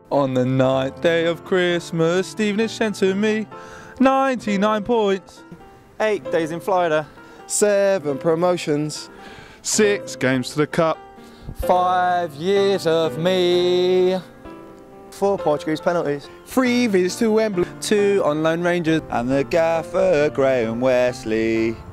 On the 9th day of Christmas, Stevenage sent to me 99 points. 8 days in Florida. 7 promotions. 6 games to the cup. 5 years of me. 4 Portuguese penalties. 3 visits to Wembley. 2 on Lone Rangers. And the gaffer Graham Wesley.